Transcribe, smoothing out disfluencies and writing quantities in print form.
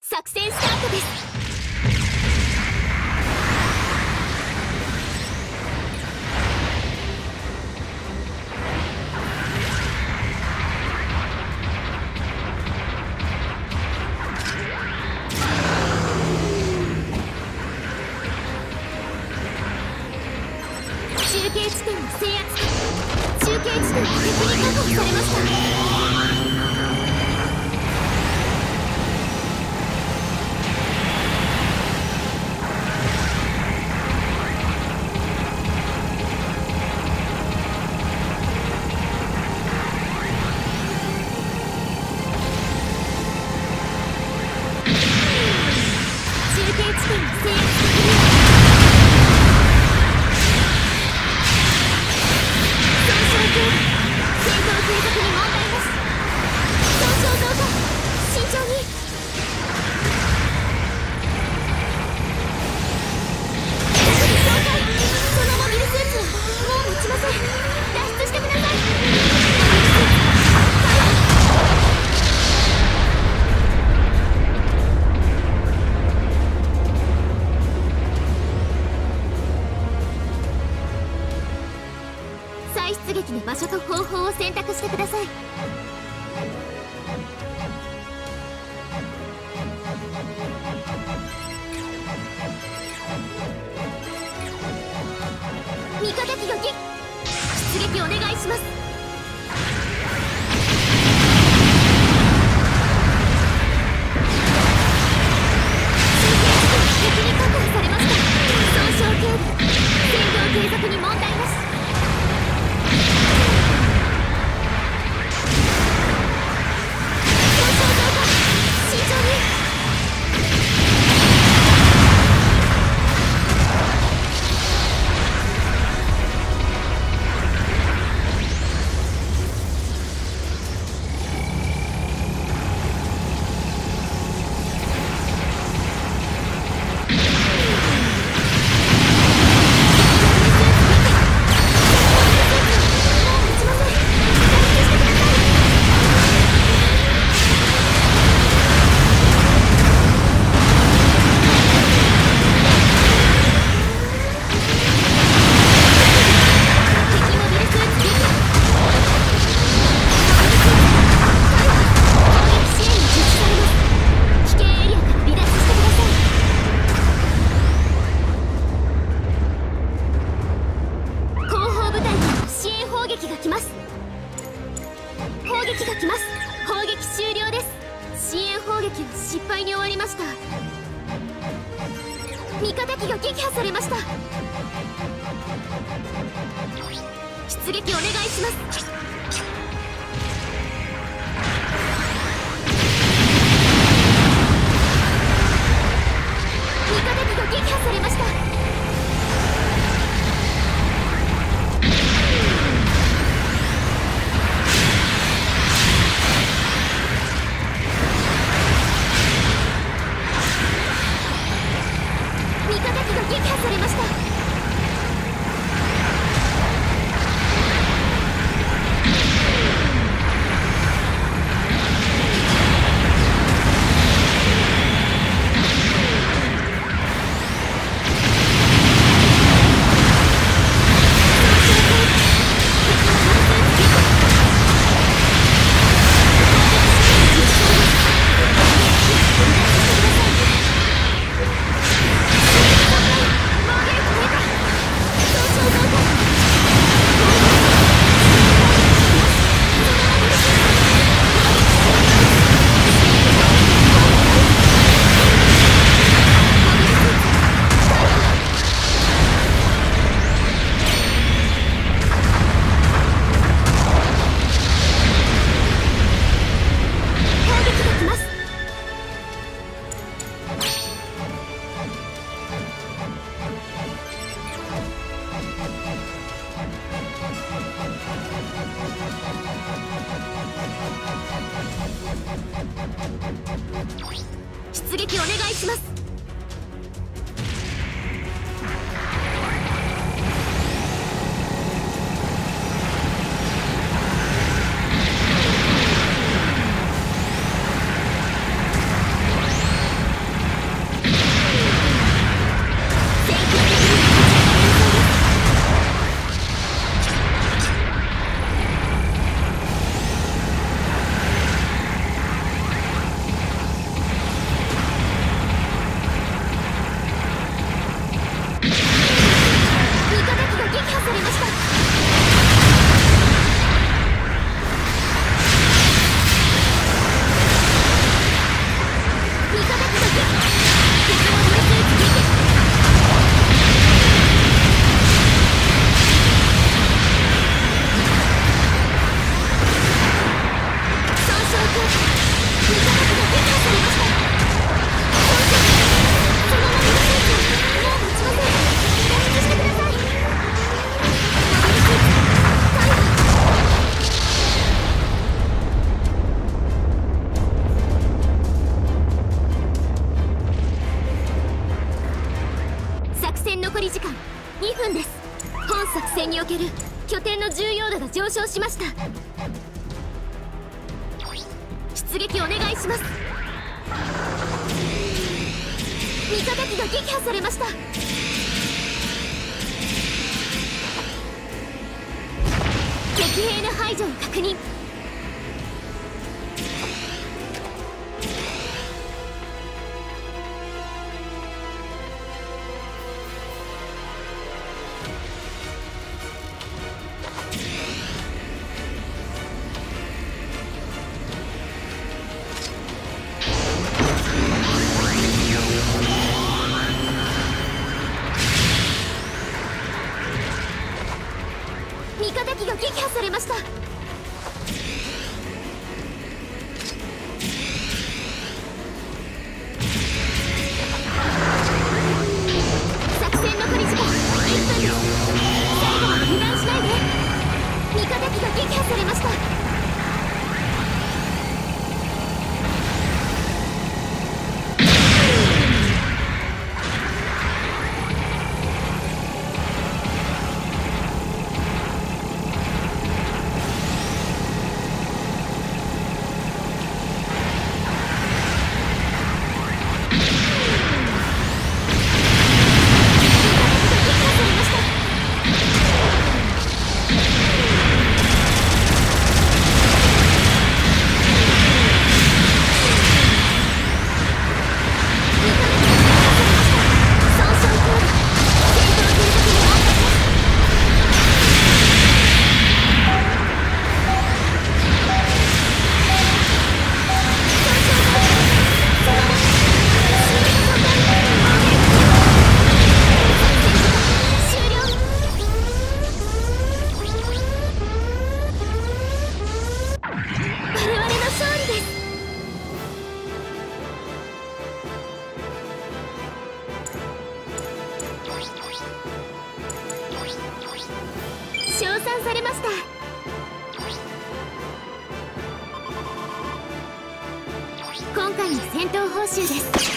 作戦スタートです。中継地点の制圧。中継地点が敵に確保されました。再出撃の場所と方法を選択してください。味方機が出撃お願いします。敵に確保されました。損傷警備、戦闘継続に問題なし。失敗に終わりました。味方機が撃破されました。出撃お願いします。味方機が撃破されました。撃破されました。出撃お願いします。 度が上昇しました。出撃お願いします。味方機が撃破されました。敵兵の排除を確認。味方機が撃破されました。作戦残り時間1分です。最後まで油断しないで。味方機が撃破されました。称賛されました。今回の戦闘報酬です。